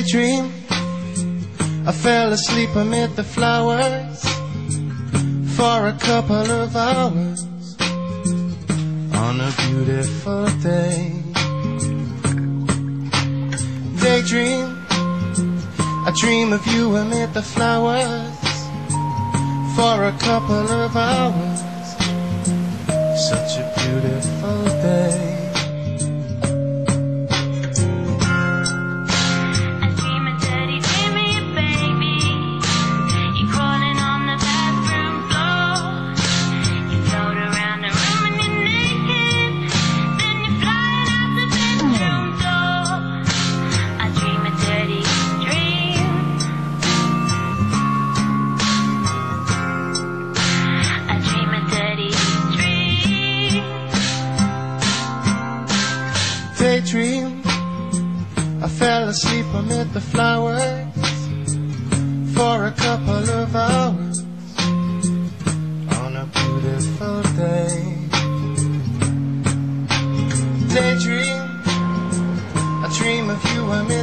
Daydream, I fell asleep amid the flowers for a couple of hours on a beautiful day. Daydream, I dream of you amid the flowers for a couple of hours. Such a beautiful day. Daydream, I fell asleep amid the flowers for a couple of hours on a beautiful day. Daydream, I dream of you amid